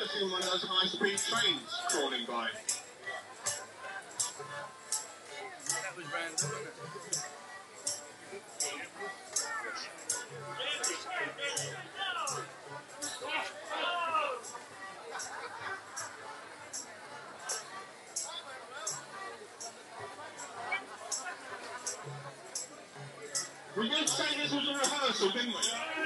seen one of those high-speed trains crawling by. That was random, wasn't it? We did say this was a rehearsal, didn't we?